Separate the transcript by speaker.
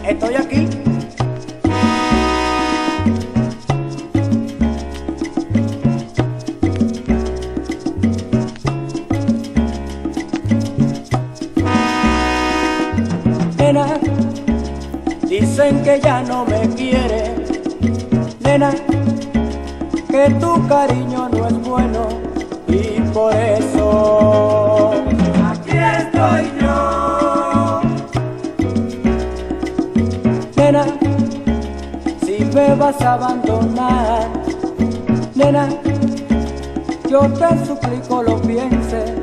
Speaker 1: estoy aquí. Nena, dicen que ya no me quiere. Nena, que tu cariño no es bueno y por eso aquí estoy yo. Nena, si me vas a abandonar, nena, yo te suplico lo pienses